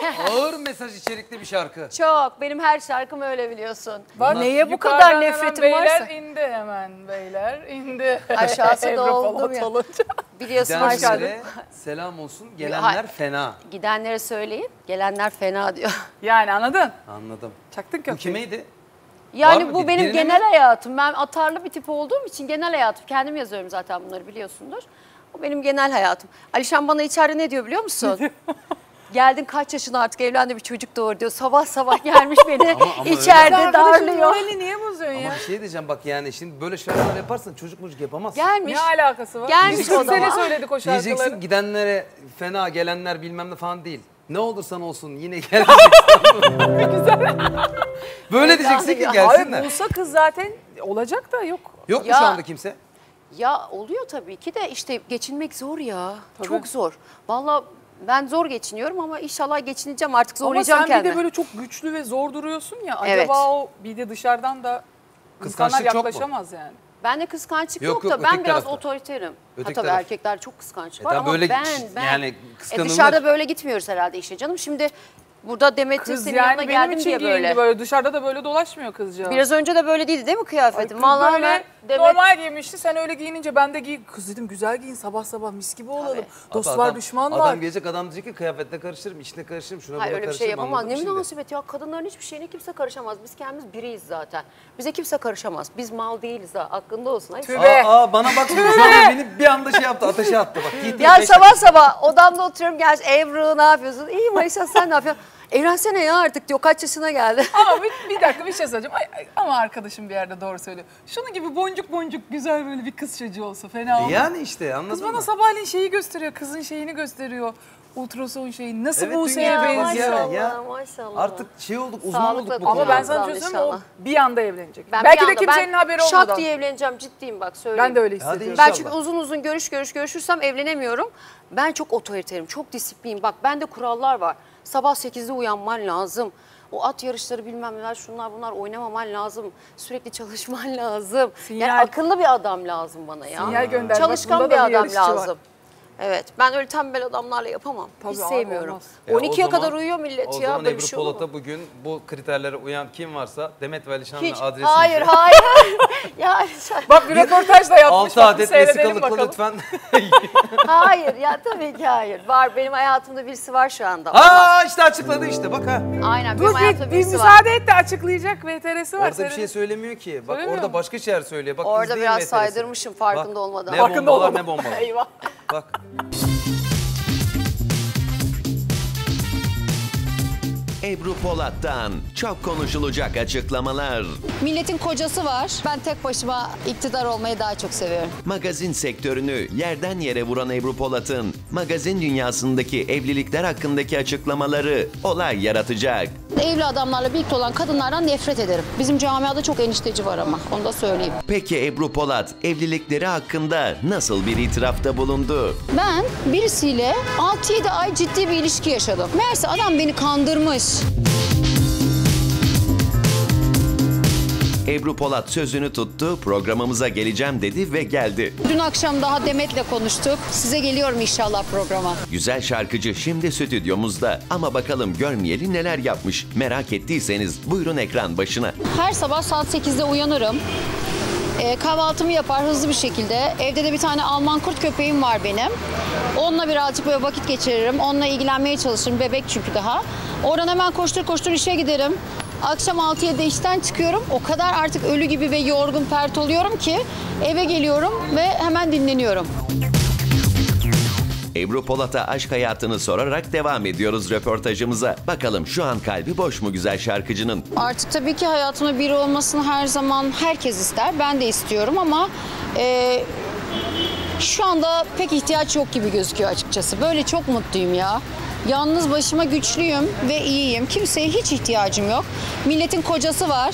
ağır mesaj içerikli bir şarkı. Çok. Benim her şarkım öyle biliyorsun. Bak, neye bu kadar nefretim varsa. Beyler indi hemen, beyler indi. Aşağısı da oldum ya. Biliyorsun Gidenlere selam olsun, gelenler fena. Gidenlere söyleyin, gelenler fena diyor. Yani anladın? Anladım. Çaktın Bu köprüyü. kimeydi? Yani bu Var mı? benim Birine genel mi? hayatım. Ben atarlı bir tip olduğum için genel hayatım. Kendim yazıyorum zaten bunları biliyorsundur. Bu benim genel hayatım. Alişan bana içeride ne diyor biliyor musun? Geldin kaç yaşına artık evlendi bir çocuk doğur diyor. Sabah sabah gelmiş beni Ama içeride Arkadaşım darlıyor. morali niye bozuyorsun ya? Ama bir şey diyeceğim bak yani şimdi böyle şarkılar yaparsan çocuk yapamazsın. Gelmiş. Ne alakası var? Gelmiş Biz o 40 sene zaman. söyledik o şarkıları. Diyeceksin gidenlere fena, gelenler bilmem ne falan değil. Ne olursan olsun yine geleceksin. Böyle diyeceksin ki gelsinler. Hayır bulsa kız zaten olacak da yok. Yok mu Ya- şu anda kimse? Ya oluyor tabii ki de işte geçinmek zor ya. Tabii. Çok zor. Vallahi ben zor geçiniyorum ama inşallah geçineceğim artık Ama zorlayacağım sen bir kendimi. de böyle çok güçlü ve zor duruyorsun ya. Evet. Acaba o bir de dışarıdan da insanlar Kıskançlık çok mu? yaklaşamaz yani. Bende kıskançlık Yok, yok, yok, da ben öteki biraz tarafta. otoriterim. Öteki Tabii taraf. erkekler çok kıskanç var tabii ama böyle ben yani kıskanılır. dışarıda böyle gitmiyoruz herhalde işe canım. Şimdi burada Demet'in Kız senin yanına yani benim geldim için diye giyindi böyle. Dışarıda da böyle dolaşmıyor kızcağız. Biraz önce de böyle değildi değil mi Ay, kıyafetim? kız Vallahi böyle ben Demet... normal giymişti. Sen öyle giyinince ben de giy. Kız dedim güzel giyin sabah sabah mis gibi olalım. Dost var Adam- düşman var. Adam gelecek adam diyecek ki kıyafetle karıştırırım, işine karıştırırım, şuna Hayır buna öyle bir şey karıştırırım. yapamaz. Anladın Ne mı şimdi? münasebet ya, kadınların hiçbir şeyine kimse karışamaz. Biz kendimiz biriyiz zaten. Bize kimse karışamaz. Biz mal değiliz ha. Aklında olsun. Hayır. Tübe. Bana bak şu anda beni bir anda şey yaptı, ateşe attı bak. Gitti, Ya beş sabah dakika. sabah odamda oturuyorum. Gel Ebru ne yapıyorsun? İyiyim Ayşe sen ne yapıyorsun? Evlensene ya artık diyor. Kaç yaşına geldi? Ama bir dakika bir şey söyleyeceğim. Ama arkadaşım bir yerde doğru söylüyor. Şunun gibi boncuk boncuk güzel böyle bir kız çocuğu olsa fena olmaz. Yani işte anladın Kız bana mı? sabahleyin şeyi gösteriyor. Kızın şeyini gösteriyor. Ultrason şeyi. Nasıl Evet, Buse'ye dünya benziyor. maşallah. Ya, maşallah. Artık şey olduk, uzman Sağlıkla olduk bu Ama konuda. ben sana Allah'ım bir şey söyleyeyim mi? O inşallah. bir anda evlenecek. Ben Belki bir de anda- kimsenin ben haberi şak olmadan. diye evleneceğim ciddiyim bak söyleyeyim. Ben de öyle Hadi hissediyorum. inşallah. Ben çünkü uzun uzun görüşürsem evlenemiyorum. Ben çok otoriterim, çok disiplin. Bak bende kurallar var. Sabah 8'de uyanman lazım. O at yarışları bilmem neler şunlar bunlar oynamaman lazım. Sürekli çalışman lazım. Sinyal. Yani akıllı bir adam lazım bana ya. Sinyal gönder. Bak, Çalışkan bunda bir da adam yarışçı var. lazım. Evet ben öyle tembel adamlarla yapamam. Tabii Hiç abi, sevmiyorum. olmaz. Ya 12'ye o zaman- kadar uyuyor millet O ya. zaman Böyle bir Ebru şey olur mu? Polat'a bugün bu kriterlere uyan kim varsa Demet ve Alişan'la Hiç. adresini... Hayır hayır. ya Bak bir röportaj da yapmış. 6 Bak, bir adet seyredelim vesikalıklı bakalım. lütfen. hayır ya tabii ki hayır. Var benim hayatımda birisi var şu anda. işte açıkladı işte bak ha. Aynen Dur benim hayatımda bir birisi var. müsaade et de açıklayacak. VTR'si var. Orada bir seyredelim. şey söylemiyor ki. Bak Söylemiyor orada mu? başka şeyler söylüyor. Bak Orada izleyin biraz VTR'sini. saydırmışım farkında Bak, olmadan. Ne Farkında bombalar olmadan. ne bombalar. Eyvah. Bak. Ebru Polat'tan çok konuşulacak açıklamalar. Milletin kocası var. Ben tek başıma iktidar olmayı daha çok seviyorum. Magazin sektörünü yerden yere vuran Ebru Polat'ın magazin dünyasındaki evlilikler hakkındaki açıklamaları olay yaratacak. Evli adamlarla birlikte olan kadınlardan nefret ederim. Bizim camiada çok enişteci var ama onu da söyleyeyim. Peki Ebru Polat evlilikleri hakkında nasıl bir itirafta bulundu? Ben birisiyle 6-7 ay ciddi bir ilişki yaşadım. Meğerse adam beni kandırmış. Ebru Polat sözünü tuttu, programımıza geleceğim dedi ve geldi. Dün akşam daha Demet'le konuştuk. Size geliyorum inşallah programa. Güzel şarkıcı şimdi stüdyomuzda ama bakalım görmeyeli neler yapmış. Merak ettiyseniz buyurun ekran başına. Her sabah saat 8'de uyanırım. Kahvaltımı yapar hızlı bir şekilde. Evde de bir tane Alman kurt köpeğim var benim. Onunla birazcık böyle vakit geçiririm. Onunla ilgilenmeye çalışırım. Bebek çünkü daha. Oradan hemen koştur koştur işe giderim. Akşam 6-7'de işten çıkıyorum. O kadar artık ölü gibi ve yorgun pert oluyorum ki eve geliyorum ve hemen dinleniyorum. Ebru Polat'a aşk hayatını sorarak devam ediyoruz röportajımıza. Bakalım şu an kalbi boş mu güzel şarkıcının? Artık tabii ki hayatımda biri olmasını her zaman herkes ister. Ben de istiyorum ama şu anda pek ihtiyaç yok gibi gözüküyor açıkçası. Böyle çok mutluyum ya. Yalnız başıma güçlüyüm ve iyiyim. Kimseye hiç ihtiyacım yok. Milletin kocası var.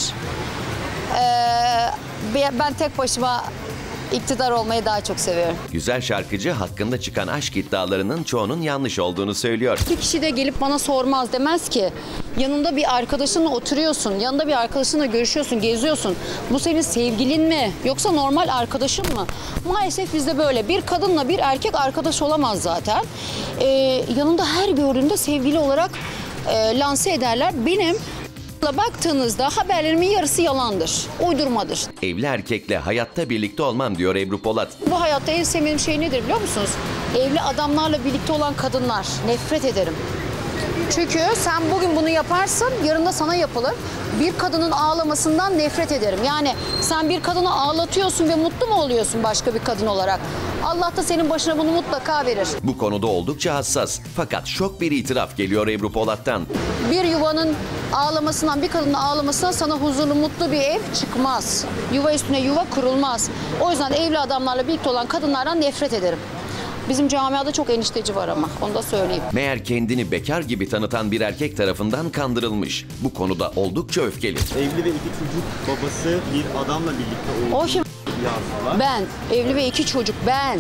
Ben tek başıma iktidar olmayı daha çok seviyorum. Güzel şarkıcı hakkında çıkan aşk iddialarının çoğunun yanlış olduğunu söylüyor. Bir kişi de gelip bana sormaz demez ki yanında bir arkadaşınla oturuyorsun, yanında bir arkadaşınla görüşüyorsun, geziyorsun. Bu senin sevgilin mi yoksa normal arkadaşın mı? Maalesef bizde böyle. Bir kadınla bir erkek arkadaş olamaz zaten. Yanında her gördüğümde sevgili olarak lanse ederler. Benim baktığınızda haberlerimin yarısı yalandır, uydurmadır. Evli erkekle hayatta birlikte olmam diyor Ebru Polat. Bu hayatta en sevmediğim şey nedir biliyor musunuz? Evli adamlarla birlikte olan kadınlar. Nefret ederim. Çünkü sen bugün bunu yaparsın, yarın da sana yapılır. Bir kadının ağlamasından nefret ederim. Yani sen bir kadını ağlatıyorsun ve mutlu mu oluyorsun başka bir kadın olarak? Allah da senin başına bunu mutlaka verir. Bu konuda oldukça hassas. Fakat şok bir itiraf geliyor Ebru Polat'tan. Bir yuvanın ağlamasından, bir kadının ağlamasından sana huzurlu, mutlu bir ev çıkmaz. Yuva üstüne yuva kurulmaz. O yüzden evli adamlarla birlikte olan kadınlardan nefret ederim. Bizim camiada çok enişteci var ama, onu da söyleyeyim. Meğer kendini bekar gibi tanıtan bir erkek tarafından kandırılmış. Bu konuda oldukça öfkeli. Evli ve 2 çocuk babası bir adamla birlikte olduğu O kim? iddiası var. Ben, evli ve 2 çocuk, ben.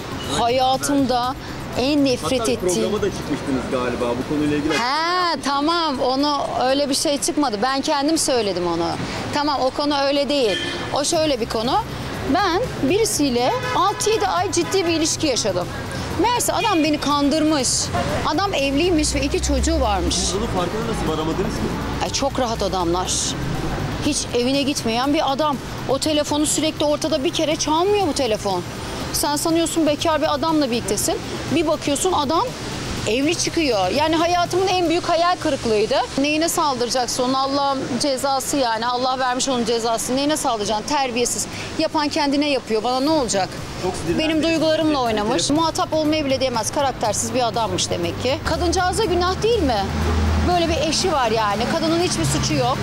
Hayatımda en nefret Hatta ettiğim... programa da çıkmıştınız galiba bu konuyla ilgili. He tamam, onu öyle bir şey çıkmadı. Ben kendim söyledim onu. Tamam, o konu öyle değil. O şöyle bir konu. Ben birisiyle 6-7 ay ciddi bir ilişki yaşadım. Meğerse adam beni kandırmış. Adam evliymiş ve 2 çocuğu varmış. Bunun farkına nasıl varamadınız ki? Çok rahat adamlar. Hiç evine gitmeyen bir adam. O telefonu sürekli ortada, bir kere çalmıyor bu telefon. Sen sanıyorsun bekar bir adamla birliktesin. Bir bakıyorsun adam evli çıkıyor. Yani hayatımın en büyük hayal kırıklığıydı. Neyine saldıracaksın onun, Allah'ın cezası yani. Allah vermiş onun cezasını. Neyine saldıracaksın? Terbiyesiz. Yapan kendine yapıyor. Bana ne olacak? Benim duygularımla oynamış. Muhatap olmayı bile diyemez. Karaktersiz bir adammış demek ki. Kadıncağıza günah değil mi? Böyle bir eşi var yani. Kadının hiçbir suçu yok.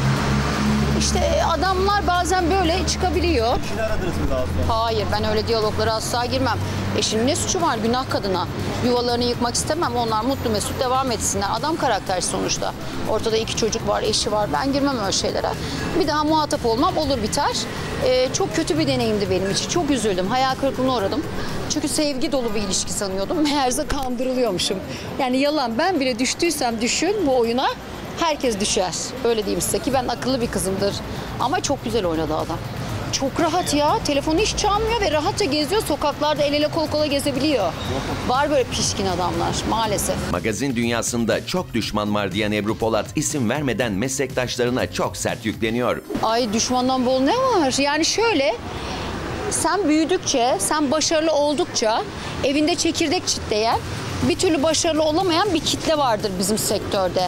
İşte adamlar bazen böyle çıkabiliyor. Eşini aradınız mı daha sonra? Hayır, ben öyle diyaloglara asla girmem. Eşinin ne suçu var? Günah kadına. Yuvalarını yıkmak istemem. Onlar mutlu mesut devam etsinler. Adam karakteri sonuçta. Ortada 2 çocuk var, eşi var. Ben girmem öyle şeylere. Bir daha muhatap olmam, olur biter. Çok kötü bir deneyimdi benim için. Çok üzüldüm. Hayal kırıklığına uğradım. Çünkü sevgi dolu bir ilişki sanıyordum. Meğerse kandırılıyormuşum. Yani yalan. Ben bile düştüysem düşün bu oyuna, herkes düşer. Öyle diyeyim size ki ben akıllı bir kızımdır. Ama çok güzel oynadı adam. Çok rahat ya. Telefonu hiç çalmıyor ve rahatça geziyor. Sokaklarda el ele kol kola gezebiliyor. Var böyle pişkin adamlar maalesef. Magazin dünyasında çok düşman var diyen Ebru Polat isim vermeden meslektaşlarına çok sert yükleniyor. Ay düşmandan bol ne var? Yani şöyle, sen büyüdükçe, sen başarılı oldukça evinde çekirdek çitleyen, bir türlü başarılı olamayan bir kitle vardır bizim sektörde.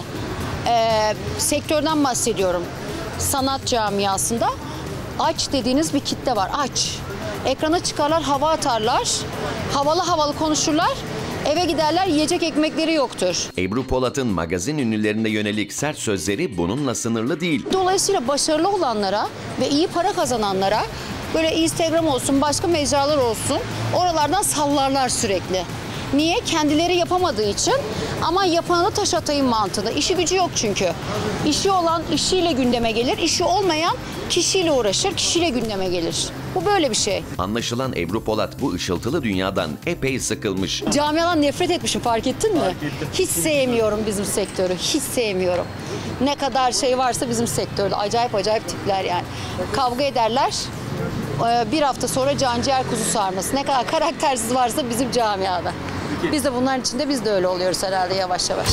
Sektörden bahsediyorum. Sanat camiasında aç dediğiniz bir kitle var. Aç. Ekrana çıkarlar, hava atarlar. Havalı havalı konuşurlar. Eve giderler, yiyecek ekmekleri yoktur. Ebru Polat'ın magazin ünlülerine yönelik sert sözleri bununla sınırlı değil. Dolayısıyla başarılı olanlara ve iyi para kazananlara böyle Instagram olsun, başka mecralar olsun, oralardan sallarlar sürekli. Niye? Kendileri yapamadığı için, ama yapana da taş atayım mantığında. İşi gücü yok çünkü. İşi olan işiyle gündeme gelir, işi olmayan kişiyle uğraşır, kişiyle gündeme gelir. Bu böyle bir şey. Anlaşılan Ebru Polat bu ışıltılı dünyadan epey sıkılmış. Camiadan nefret etmişim, fark ettin mi? Hiç sevmiyorum bizim sektörü, hiç sevmiyorum. Ne kadar şey varsa bizim sektörde, acayip acayip tipler yani. Kavga ederler, bir hafta sonra canciğer kuzu sarması. Ne kadar karaktersiz varsa bizim camiada. Biz de bunların içinde biz de öyle oluyoruz herhalde yavaş yavaş.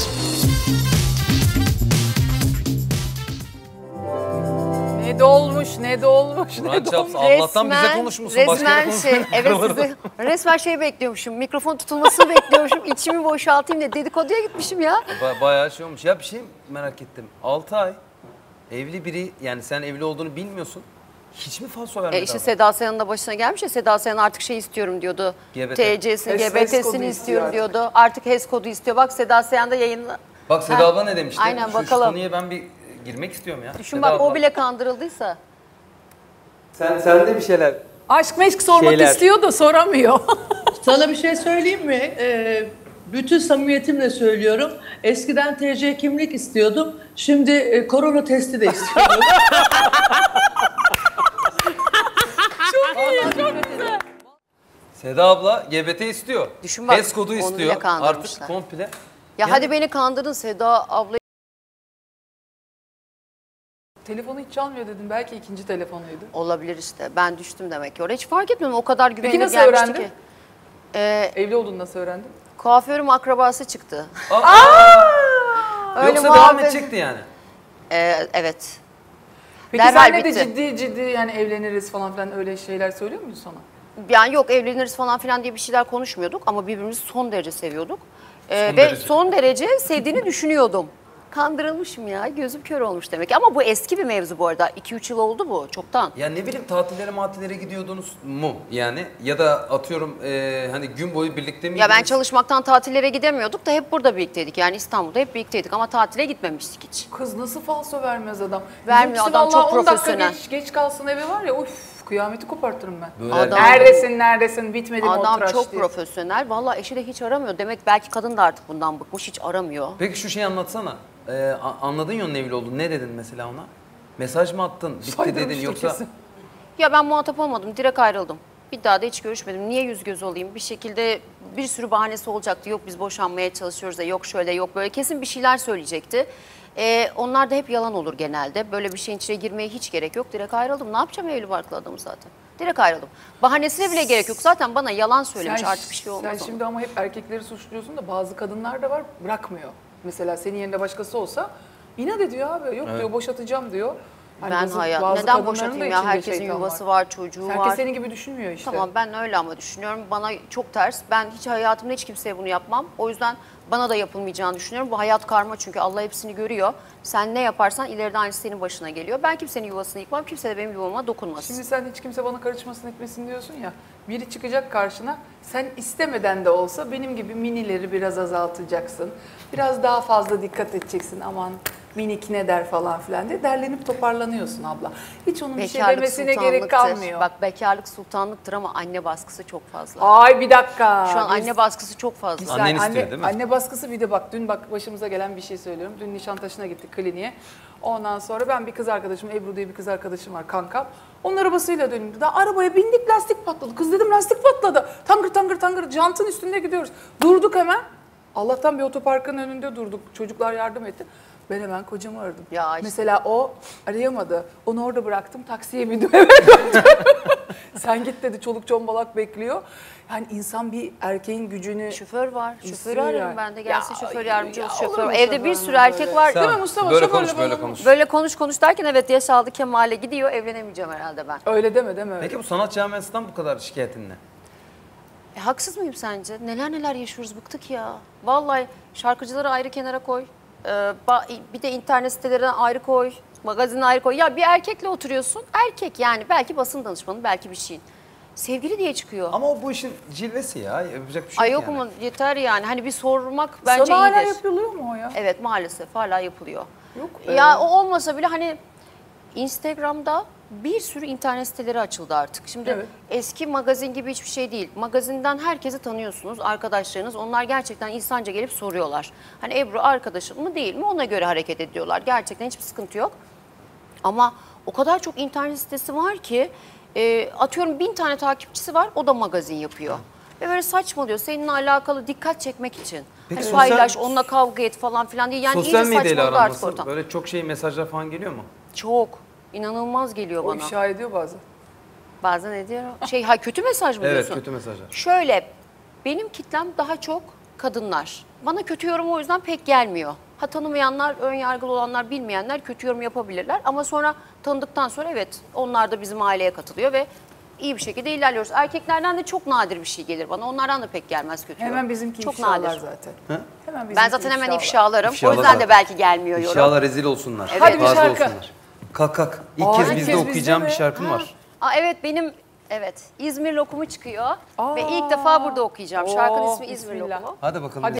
Ne dolmuş, ne dolmuş, ne Kur'an dolmuş. çarpsın, Allah'tan bize konuşmuşsun. Başka yere konuşmuyorsun. Evet sizi resmen şey bekliyormuşum. Mikrofon tutulmasını bekliyormuşum. İçimi boşaltayım diye dedikoduya gitmişim ya. Bayağı şey olmuş. Ya bir şey merak ettim. 6 ay evli biri, yani sen evli olduğunu bilmiyorsun. Hiç mi falso vermedi İşte adam? Seda Sayan'ın da başına gelmiş ya. Seda Sayan artık şey istiyorum diyordu. GBT. TC'sini, HES kodu GBT'sini istiyor istiyorum artık. diyordu. Artık HES kodu istiyor. Bak Seda Sayan da yayınla. Bak Seda abla ne demişti? Aynen, Şu bakalım. konuya ben bir girmek istiyorum ya. Düşün Seda bak, o abla. bile kandırıldıysa. Sen de bir şeyler. Aşk meşk sormak Şeyler. istiyor da soramıyor. Sana bir şey söyleyeyim mi? Bütün samimiyetimle söylüyorum. Eskiden TC kimlik istiyordum. Şimdi korona testi de istiyorum. Seda abla GBT istiyor. Düşün bak, HES kodu onu istiyor. bile kandırmışlar. Artık komple. Ya hadi beni kandırdın Seda abla. Telefonu hiç çalmıyor dedim. Belki ikinci telefonuydu. Olabilir işte. Ben düştüm demek ki. Oraya hiç fark etmedim. O kadar güvenilir nasıl gelmişti öğrendin? ki. Evli olduğunu nasıl öğrendin? Kuaförüm akrabası çıktı. Öyle Yoksa devam muhabbet- edecekti yani. Evet. Peki Derhal senle de bitti. ciddi yani evleniriz falan filan öyle şeyler söylüyor muydu sana? Yani yok evleniriz falan filan diye bir şeyler konuşmuyorduk ama birbirimizi son derece seviyorduk. Ve derece. son derece sevdiğini düşünüyordum. Kandırılmışım ya, gözüm kör olmuş demek ki. Ama bu eski bir mevzu bu arada. 2-3 yıl oldu bu çoktan. Ya ne bileyim tatillere gidiyordunuz mu yani? Ya da atıyorum hani gün boyu birlikte miydiniz? Ya ben çalışmaktan tatillere gidemiyorduk da hep burada birlikteydik. Yani İstanbul'da hep birlikteydik ama tatile gitmemiştik hiç. Kız nasıl falso vermez adam? Vermiyor, Bizimkisi adam çok vallahi 10 dakika profesyonel. geç kalsın eve var ya kıyameti kopartırım ben. Böyle Adam- Neredesin bitmedi mi o Adam tıraş çok diye. profesyonel. Vallahi eşi de hiç aramıyor. Demek belki kadın da artık bundan bıkmış, hiç aramıyor. Peki şu şeyi anlatsana. Anladın ya onun evli olduğunu. Ne dedin mesela ona? Mesaj mı attın? Bitti dedin Saydırmıştır yoksa... kesin. Ya ben muhatap olmadım, direkt ayrıldım. Bir daha da hiç görüşmedim. Niye yüz göz olayım? Bir şekilde bir sürü bahanesi olacaktı. Yok biz boşanmaya çalışıyoruz da yok şöyle yok böyle. Kesin bir şeyler söyleyecekti. Onlar da hep yalan olur genelde. Böyle bir şeyin içine girmeye hiç gerek yok. Direkt ayrıldım. Ne yapacağım evli barklı adamı zaten? Direkt ayrıldım. Bahanesine bile gerek yok. Zaten bana yalan söylemiş. Artık bir şey olmaz. Sen ona. şimdi ama hep erkekleri suçluyorsun da bazı kadınlar da var bırakmıyor. Mesela senin yerinde başkası olsa inat ediyor abi. Yok diyor boşatacağım diyor. Hani Ben bazı hayat. kadınların Neden da boşatayım ya? içinde Herkesin şeytan yuvası var, çocuğu Herkes var. senin gibi düşünmüyor işte. Tamam ben öyle ama düşünüyorum. Bana çok ters. Ben hiç hayatımda hiç kimseye bunu yapmam. O yüzden bana da yapılmayacağını düşünüyorum. Bu hayat karma çünkü Allah hepsini görüyor. Sen ne yaparsan ileride aynısı senin başına geliyor. Ben kimsenin yuvasını yıkmam. Kimse de benim yuvama dokunmaz. Şimdi sen hiç kimse bana karışmasın etmesin diyorsun ya. Biri çıkacak karşına sen istemeden de olsa benim gibi minileri biraz azaltacaksın. Biraz daha fazla dikkat edeceksin aman minik ne der falan filan diye derlenip toparlanıyorsun abla. Hiç onun bir şey Bekarlık demesine gerek sultanlıktır. kalmıyor. Bak bekarlık sultanlıktır ama anne baskısı çok fazla. Ay bir dakika. Şu an Biz- anne baskısı çok fazla. Annen istiyor değil mi? Anne baskısı bir de bak dün bak başımıza gelen bir şey söylüyorum. Dün Nişantaşı'na gittik kliniğe. Ondan sonra ben bir kız arkadaşım, Ebru diye bir kız arkadaşım var kankam. Onun arabasıyla dönüyordu. Daha arabaya bindik lastik patladı. Kız dedim lastik patladı. Tangır tangır tangır jantın üstünde gidiyoruz. Durduk hemen. Allah'tan bir otoparkın önünde durduk. Çocuklar yardım etti. Ben hemen kocamı aradım. Ya işte. Mesela o arayamadı. Onu orada bıraktım. Taksiye bindim eve döndüm. Sen git dedi çoluk çombalak bekliyor. Yani insan bir erkeğin gücünü... Şoför var. Şoförü İstiyor ararım yani. ben de. Gelsin Ya, şoför yardımcı ya olsun. olur Şoför. mu Evde bir şoförün sürü erkek böyle? var. Değil mi Mustafa? Böyle Şoförle konuş, böyle falan. konuş. Böyle konuş derken evet yaş aldı Kemal'e gidiyor. Evlenemeyeceğim herhalde ben. Öyle deme öyle. Peki bu sanat camiasından bu kadar şikayetin ne? Haksız mıyım sence? Neler yaşıyoruz bıktık ya. Vallahi şarkıcıları ayrı kenara koy. Bir de internet sitelerine ayrı koy. Magazine ayrı koy. Ya bir erkekle oturuyorsun. Erkek yani belki basın danışmanı belki bir şeyin. Sevgili diye çıkıyor. Ama o bu işin cilvesi ya. Yapacak bir şey Ay yok yok yani. mu yeter yani. Hani bir sormak bence Sana hala iyidir. yapılıyor mu o ya? Evet maalesef hala yapılıyor. Yok be. Ya o olmasa bile hani Instagram'da bir sürü internet siteleri açıldı artık. Şimdi Evet. eski magazin gibi hiçbir şey değil. Magazinden herkesi tanıyorsunuz, arkadaşlarınız. Onlar gerçekten insanca gelip soruyorlar. Hani Ebru arkadaşın mı değil mi ona göre hareket ediyorlar. Gerçekten hiçbir sıkıntı yok. Ama o kadar çok internet sitesi var ki atıyorum 1000 tane takipçisi var o da magazin yapıyor. Ve böyle saçmalıyor seninle alakalı dikkat çekmek için. Peki Hani sosyal- paylaş onunla kavga et falan filan diye. Yani Sosyal iyice medyayla saçmaladı aran artık nasıl? ortam. Böyle çok mesajlar falan geliyor mu? Çok. İnanılmaz geliyor O bana. ifşa ediyor bazen. Bazen ne diyor? Kötü mesaj mı Evet, diyorsun? kötü mesajlar. Şöyle, benim kitlem daha çok kadınlar. Bana kötü yorum o yüzden pek gelmiyor. Ha tanımayanlar, ön yargılı olanlar, bilmeyenler kötü yorum yapabilirler. Ama sonra tanıdıktan sonra evet onlar da bizim aileye katılıyor ve iyi bir şekilde ilerliyoruz. Erkeklerden de çok nadir bir şey gelir bana. Onlardan da pek gelmez kötü yorum. Hemen bizimki çok ifşalar nadir. zaten. Ha? Hemen Ben bizimki zaten hemen ifşalar. ifşalarım. İfşalar O yüzden de zaten. belki gelmiyor yorum. İnşallah rezil olsunlar. Evet. Hadi bir Razı şarkı. olsunlar. Kalk. İlk Aa, kez ilk bizde kez bizde okuyacağım mi? bir şarkım var. Aa, evet benim İzmir lokumu çıkıyor. Aa. Ve ilk defa burada okuyacağım. Şarkının Oo, ismi İzmir bismillah. lokumu. Hadi bakalım. Hadi